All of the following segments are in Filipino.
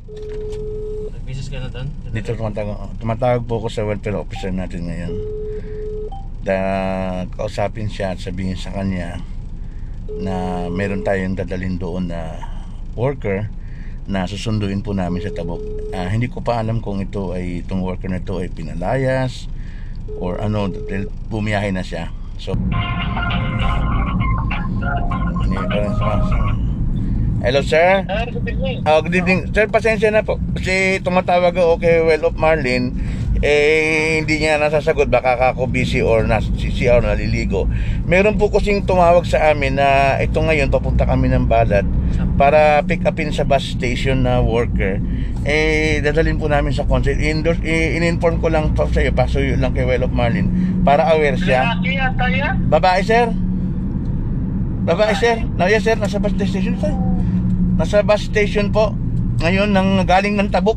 Nag-business ka na doon? Dito tumatawag po ako sa welfare officer natin ngayon. Kausapin siya at sabihin sa kanya na meron tayong dadalhin doon na worker na susunduin po namin sa Tabuk. Hindi ko pa alam kung itong worker na ito ay pinalayas or ano, bumiyahe na siya. So hello sir. Good evening. Sir, pasensya na po kasi tumatawag ako kay Well of Marlin, hindi niya nasasagot, baka ako busy or CCR naliligo. Meron po kasing tumawag sa amin na ito ngayon papunta kami ng Balat para pick upin sa bus station na worker. Dadalhin po namin sa council. In-inform ko lang po sa iyo, pasuyo lang kay Well of Marlin para aware siya. Babae sir? Babae sir? No, yes sir, nasa bus station sir. Nasa bus station po ngayon galing ng Tabuk.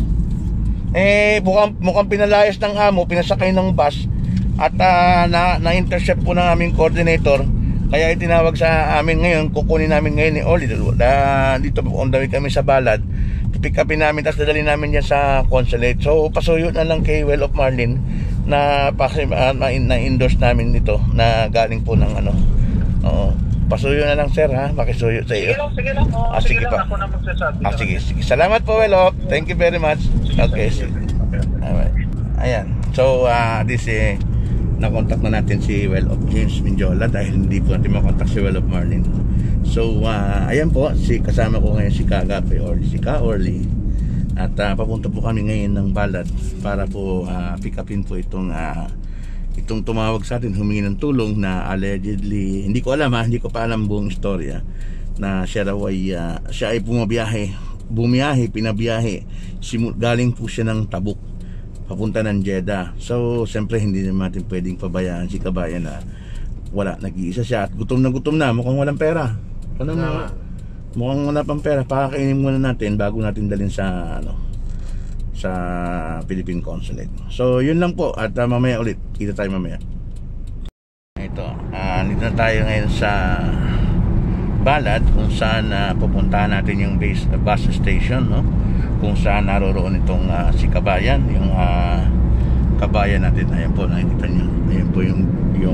Mukhang pinalayas ng amo, pinasakay ng bus at na-intercept po ng aming coordinator. Kaya itinawag sa amin ngayon, kukunin namin ngayon ni Oli. Dito po on the way kami sa Balad. Pick upin namin, tapos dadalhin namin yan sa consulate. So pasuyo na lang kay Well of Marlin na na-endorse namin nito na galing po ng ano. Pasuyo na lang sir ha, makisuyo sa iyo. Sige lang. Sige pa. Ako na magsasabi. Sige. Salamat po Well of. Thank you very much. Okay. Alright. Ayan. So this na-contact na natin si Well of James Minjola dahil hindi po natin makontak si Well of Marlin. So ayan po, kasama ko ngayon si Kagape or si Ka-Orly. At papunta po kami ngayon ng Balad para po pick upin po itong tumawag sa atin, humingi ng tulong na allegedly, hindi ko pa alam buong istorya, na siya ay pinabiyahe, galing po siya ng Tabuk papunta ng Jeddah. So siyempre hindi naman natin pwedeng pabayaan si kabayan na nag-iisa siya at gutom na, mukhang walang pera. Mukhang wala pang pera, pakakainin muna natin bago natin dalhin sa Philippine Consulate. So yun lang po, at mamaya ulit kita tayo mamaya. Ito, dito na tayo ngayon sa Balad kung saan pupuntahan natin yung bus station, no? Kung saan naroroon itong si kabayan, yung kabayan natin. Ayan po, nakikita nyo, ayan po yung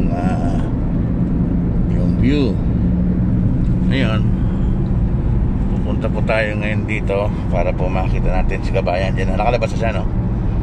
view. Ayun, pupunta po tayo ngayon dito para po makita natin si kabayan dyan. Nakalabas na siya, no?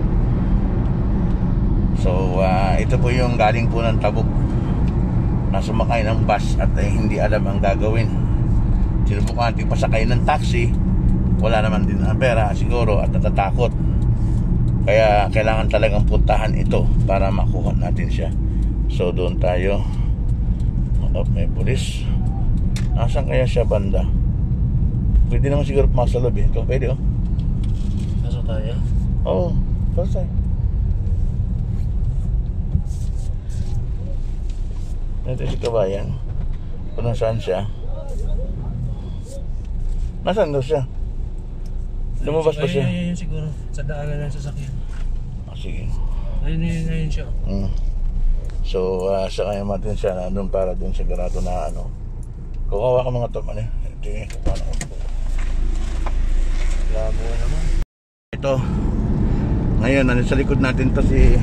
So ito po yung galing po ng Tabuk na sumakay ng bus at hindi alam ang gagawin. Sinubukan natin pasakay ng taxi, wala naman din ang pera siguro at natatakot. Kaya kailangan talagang puntahan ito para makuha natin siya. So doon tayo. May pulis. Nasaan kaya siya banda? Pwede naman siguro pumasok sa loob eh. Kung pwede Pasok tayo? Oo, pasok tayo. Ito si kabayan. Kung nasaan siya. Nasaan daw siya? Lumabas pa siya? Ayun siguro. Sa daanan ng sasakyan. Sige. Ayun siya. So sa kaya natin siya nandun para dun sa garado na ano. Kung kawa ka mga top, labo naman. Ito ngayon, sa likod natin to si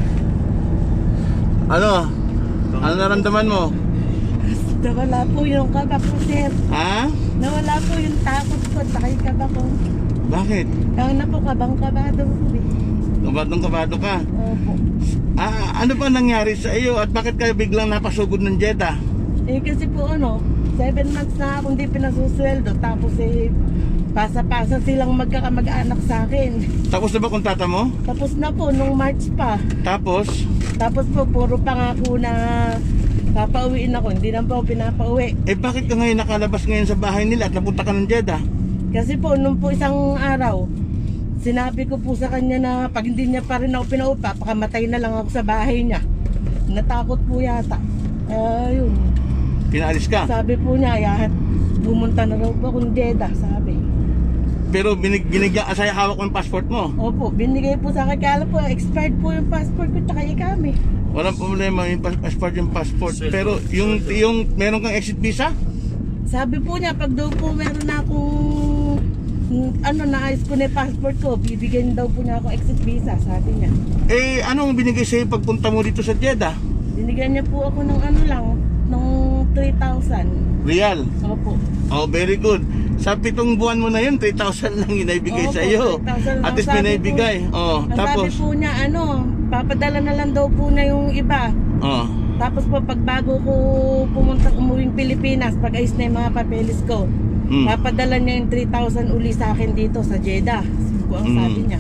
ano naramdaman mo? Nawala po yung kaba ko, sir. Ha? Nawala po yung takot ko at saka yung kaba ko. Bakit? Kaya na po, kabang-kabado ko eh. Kabado ka? Opo. Ano ba nangyari sa iyo at bakit kayo biglang napasugod ng Jeddah? Kasi po 7 months na akong di pinasusweldo. Tapos pasa-pasa silang magkakamag-anak sa akin. Tapos na ba kontata mo? Tapos na po, nung March pa. Tapos po, puro pangako na papauwiin ako. Hindi na po pinapauwi. Bakit ka ngayon nakalabas ngayon sa bahay nila at napunta ka ng Jeddah? Kasi po, nung po isang araw, sinabi ko po sa kanya na pag hindi niya pa rin ako pinaupa, pakamatay na lang ako sa bahay niya. Natakot po yata. Yun. Pinaalis ka? Sabi po niya, pumunta na raw po akong Jeddah, sabi. Pero binigyan asaya hawak mo yung passport mo? Opo, binigay po sa akin. Kala po, expired po yung passport ko tsaka ikami. Walang problema yung passport. Pero yung meron kang exit visa? Sabi po niya, pag daw po meron na akong ano, naayos ko na yung passport ko, bibigyan daw po niya ako exit visa, sabi niya. Eh, anong binigay sa'yo pagpunta mo dito sa Jeddah? Binigyan niya po ako ng ano lang, ng 3,000. Real. Opo. Oh, very good. Sa 7 buwan mo na yun, 3,000 lang inaibigay Opo, sa iyo. 3,000 lang. At least Sabi pinaibigay. Oh, Ang tapos sabi po niya, ano, papadala na lang daw po niya yung iba. oh. Tapos po, pag bago ko pumunta, umuwing Pilipinas, pag ayos na yung mga papeles ko, papadala niya yung 3,000 uli sa akin dito sa Jeddah. Siguro ang sabi niya.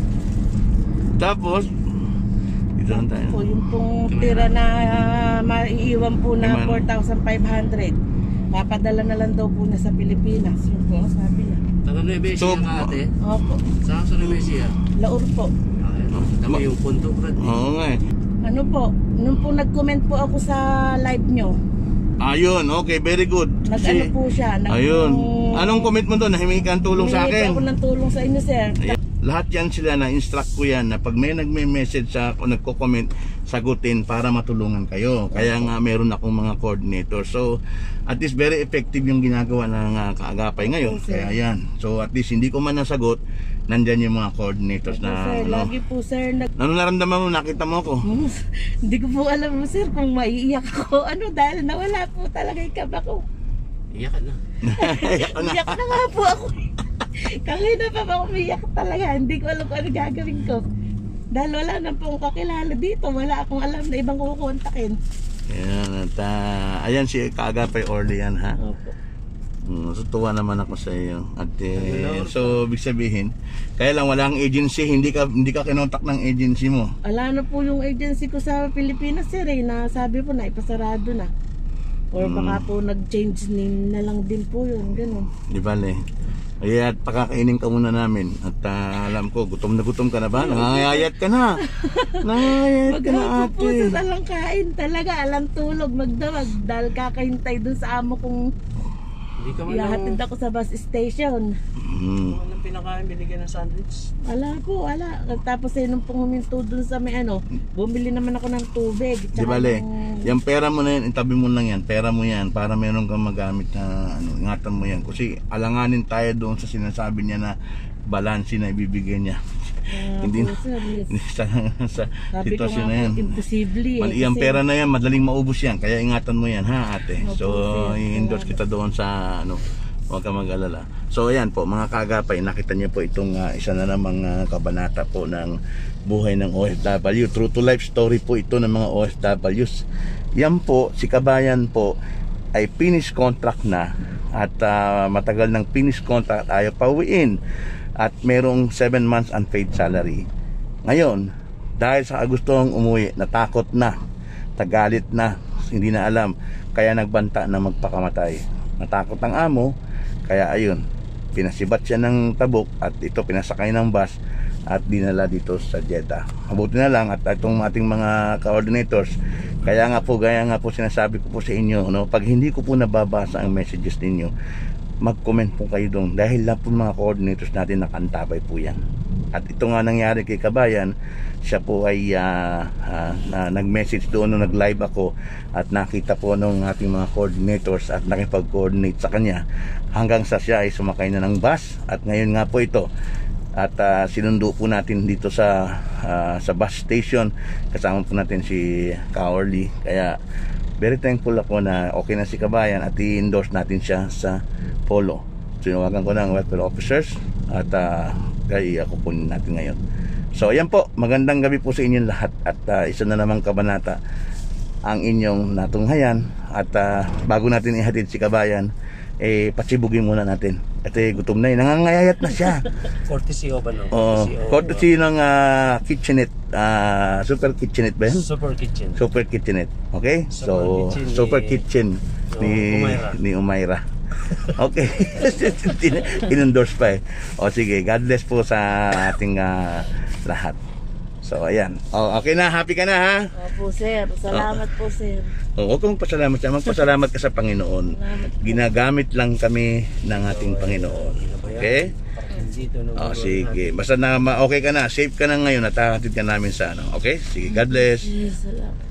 Tapos dito lang tayo. Po, yung pong tira na maiiwan po na 4,500, papadala na lang daw po niya sa Pilipinas. Yun po ang sabi niya. Taga Nueva Ecija So, ka ate? Opo. Saan sa Nueva Ecija? Laur po. Kami yung punto, Brad. Oo nga eh. Ano po, nung po nag-comment po ako sa live nyo, Ayun, okay, very good. nag-ano po siya. Ayun. Anong comment mo doon? Nahimingi ka ng tulong sa Humingi po ako akin? ng tulong sa inyo, sir. Ayun. Lahat yan sila na-instruct ko yan na pag may nagme-message sa o nagko-comment, sagutin para matulungan kayo. Kaya nga meron akong mga coordinator. So, at least very effective yung ginagawa ng kaagapay ngayon. Opo, sir. Kaya yan. So, at least hindi ko man nasagot, nandyan yung mga coordinators Opo, na sir, ano. lagi po, sir, Ano naramdaman mo? Nakita mo ako? Hindi ko po alam mo, sir, kung maiiyak ako. Ano, dahil nawala po talaga yung kaba ko. Iyakan na. Iyak na nga po ako. Kanina pa ba umiyak talaga. Hindi ko alam kung ano gagawin ko. Dahil wala na pong kakilala dito. Wala akong alam na ibang kukontakin. Ayan, at ayan si kaagapay Orly yan ha. Opo. Natutuwa naman ako sa iyo. At so ibig sabihin, kaya lang walang agency, hindi ka kinontak ng agency mo. Ala na po yung agency ko sa Pilipinas, sir, eh, na sabi po na ipasarado na. Or baka po nag-change name na lang din po yun, ganun. Di bale. Kaya at pakakainin ka muna namin. At alam ko, gutom ka na ba? Nangangayayat ka na. Nangangayayat ka na Maghapon po ate. sa talang kain talaga, alang tulog, magdawag. Dahil kakahintay dun sa amo kong Hindi ka man ihahatid ako sa bus station. ng pinakain, binigyan ng sandwich. Wala po, wala. Tapos nung pong huminto dun sa may ano, bumili naman ako ng tubig. Di bale, yung pera mo na yan, itabi mo lang yan, pera mo yan, para meron kang magamit na, ano, ingatan mo yan. Kasi alanganin tayo doon sa sinasabi niya na balansi na ibibigay niya. Hindi na, sir, yes. hindi sa Sabi ko sitwasyon nga na yan. po, imposible eh. Mali, yung Kasi- pera na yan, madaling maubos yan. Kaya ingatan mo yan, ha ate? Opo, So, sir. i-endorse kita doon sa, ano, huwag ka mag-alala. So, ayan po, mga kagapay, nakita niyo po itong isa na namang kabanata po ng buhay ng OFW. True to life story po ito ng mga OFWs. Yan po, si Kabayan po, ay finish contract na at matagal ng finish contract ayaw pauwiin at merong 7 months unpaid salary. Ngayon, dahil sa kagustong umuwi, natakot na, tagalit na, hindi na alam, kaya nagbanta na magpakamatay. Natakot ang amo, kaya ayun, pinasibat siya ng tabok at ito pinasakay ng bus at dinala dito sa Jeddah. Mabuti na lang at itong ating mga coordinators, kaya nga po sinasabi ko po sa inyo, no, pag hindi ko po nababasa ang messages ninyo, mag-comment po kayo doon dahil lahat po mga coordinators natin nakantabay po yan. At ito nga nangyari kay Kabayan, siya po ay nag-message doon nung nag-live ako at nakita po nung ating mga coordinators at nakipag-coordinate sa kanya hanggang sa siya ay sumakay na ng bus at ngayon nga po ito at sinundo po natin dito sa bus station, kasama po natin si Kaorly. Kaya very thankful ako na okay na si Kabayan at i-endorse natin siya sa Polo. Tinawagan ko ng welfare officers at kaya ako kunin natin ngayon. So ayan po, magandang gabi po sa inyong lahat at isa na namang kabanata ang inyong natunghayan at bago natin ihatid si Kabayan, patsibugin muna natin at gutom na nangangayayat na siya. Courtesy o ba no? Courtesy ng kitchenette, super kitchenette ba yan? Super kitchen. Super kitchenette, okay? So Super kitchen super ni- kitchen ni Umayra. Okay. In-endorse pa eh. O sige, God bless po sa ating lahat. So ayan. Okay na, happy ka na ha? Opo, sir. Salamat po, sir. Huwag kang magpasalamat siya. Magpasalamat ka sa Panginoon. Salamat po. Ginagamit lang kami ng ating Panginoon. Okay? Dito no. Sige. Basta na okay ka na, safe ka na ngayon at hahatid ka namin sa ano. Okay? Sige, God bless. Yes, salamat.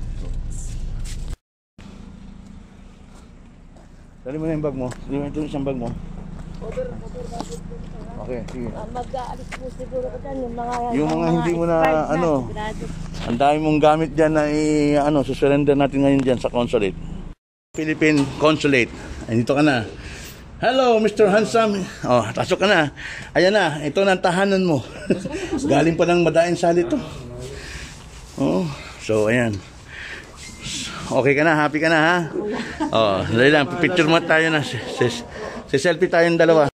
Dali mo na yung bag mo. Dali mo ito isang bag mo. Okay, sige. Mag-aalis po siguro ko dyan Yung mga hindi mo na, expired ano, sigurado. ang dami mong gamit dyan na susurrender natin ngayon dyan sa consulate. Philippine Consulate. Ay, dito ka na. Hello, Mr. Handsome. Oh, pasok ka na. Ayan na, ito na ang tahanan mo. Galing pa ng Madain Sali to. Oh, so ayan. Okay ka na, happy ka na ha? Oh, dali lang, picture mo tayo na. Si selfie tayong dalawa.